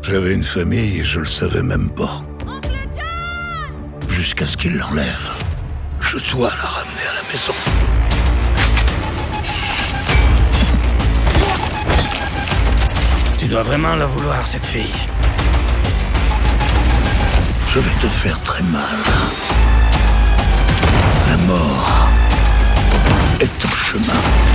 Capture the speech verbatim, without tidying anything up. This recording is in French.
J'avais une famille et je le savais même pas. Jusqu'à ce qu'il l'enlève. Je dois la ramener à la maison. Tu dois vraiment la vouloir, cette fille. Je vais te faire très mal. La mort est au chemin.